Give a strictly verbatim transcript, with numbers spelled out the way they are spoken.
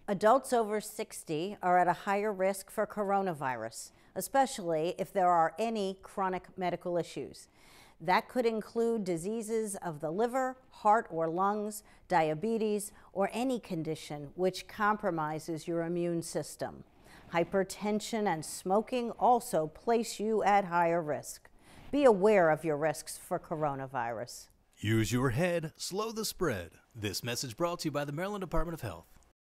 Adults over sixty are at a higher risk for coronavirus, especially if there are any chronic medical issues. That could include diseases of the liver, heart or lungs, diabetes, or any condition which compromises your immune system. Hypertension and smoking also place you at higher risk. Be aware of your risks for coronavirus. Use your head, slow the spread. This message brought to you by the Maryland Department of Health.